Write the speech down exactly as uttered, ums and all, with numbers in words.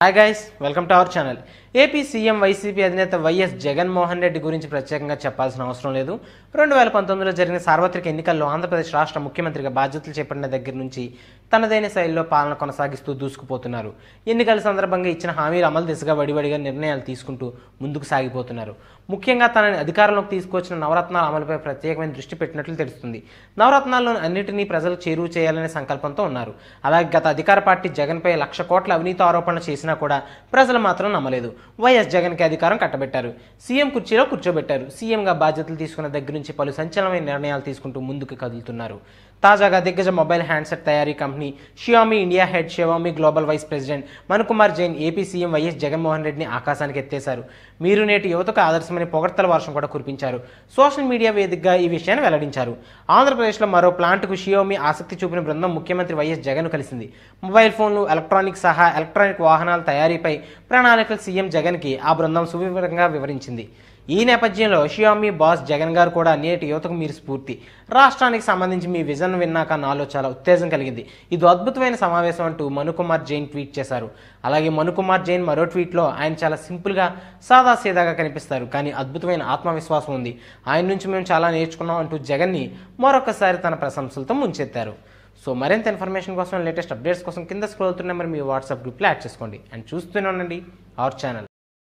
Hi guys, welcome to our channel. AP CM YCP అధినేత YS Jaganmohan Reddy గురించి ప్రత్యేకంగా చెప్పాల్సిన అవసరం లేదు. రెండు వేల పంతొమ్మిదిలో జరిగిన సార్వత్రిక ఎన్నికల్లో ఆంధ్రప్రదేశ్ రాష్ట్ర ముఖ్యమంత్రిగా బాధ్యతలు చేపట్టిన దగ్గర నుంచి తనదైన శైలిలో పాలన కొనసాగిస్తూ దూసుకుపోతున్నారు. ఎన్నికల సందర్భంగా ఇచ్చిన హామీల అమలు దిశగా వడివడిగా నిర్ణయాలు తీసుకుంటూ ముందుకు సాగిపోతున్నారు. ముఖ్యంగా తనని అధికారంలోకి తీసుకొచ్చిన నవరత్నాల అమలుపై ప్రత్యేకమైన దృష్టి పెట్టినట్లు తెలుస్తుంది. నవరత్నాల్లోని అన్నింటినీ ప్రజలకు చేరువ చేయాలనే సంకల్పంతో ఉన్నారు. అలాగే గత అధికార పార్టీ జగన్పై లక్ష కోట్ల అవినీతి ఆరోపణలు చేసినా కూడా ప్రజలు మాత్రం నమ్మలేదు. వైఎస్ జగన్కి అధికారం కట్టబెట్టారు. సీఎం కుర్చీలో కూర్చోబెట్టారు. సీఎంగా బాధ్యతలు తీసుకున్న దగ్గర నుంచి పలు సంచలనమైన నిర్ణయాలు తీసుకుంటూ ముందుకు కదులుతున్నారు. తాజాగా దిగ్గజ మొబైల్ హ్యాండ్సెట్ తయారీ company Xiaomi India head Xiaomi global vice president Manu Kumar Jain AP CM YS Jaganmohan రెడ్డిని ఆకాశానికి ఎత్తేశారు. మీరు నేటి యువతకు ఆదర్శమని పొగడ్తల వర్షం కూడా కురిపించారు. సోషల్ మీడియా వేదికగా ఈ విషయాన్ని వెల్లడించారు. ఆంధ్రప్రదేశ్లో మరో ప్లాంట్కు షియోమి ఆసక్తి చూపిన బృందం ముఖ్యమంత్రి వైఎస్ జగన్ కలిసింది. మొబైల్ ఫోన్లు, ఎలక్ట్రానిక్ సహా ఎలక్ట్రానిక్ వాహనాల తయారీపై ప్రణాళికలు సీఎం జగన్కి ఆ బృందం సువివరంగా వివరించింది. ఈ నేపథ్యంలో షియోమి బాస్ జగన్ గారు కూడా నేటి యువతకు మీరు స్ఫూర్తి. రాష్ట్రానికి సంబంధించి మీ విజన్ విన్నాక నాలో చాలా ఉత్తేజం కలిగింది. ఇది అద్భుతమైన సమావేశం అంటూ మను కుమార్ జైన్ ట్వీట్ చేశారు. అలాగే మను కుమార్ జైన్ మరో ట్వీట్లో ఆయన చాలా సింపుల్గా సాదాసీదాగా కనిపిస్తారు, కానీ అద్భుతమైన ఆత్మవిశ్వాసం ఉంది. ఆయన నుంచి మేము చాలా నేర్చుకున్నాం అంటూ జగన్ని మరొకసారి తన ప్రశంసలతో ముంచెత్తారు. సో మరింత ఇన్ఫర్మేషన్ కోసం, లేటెస్ట్ అప్డేట్స్ కోసం కింద స్క్రోల్ అవుతున్న మరి మీ వాట్సాప్ గ్రూప్లో యాడ్ చేసుకోండి అండ్ చూస్తూనే ఉండండి అవర్ ఛానల్.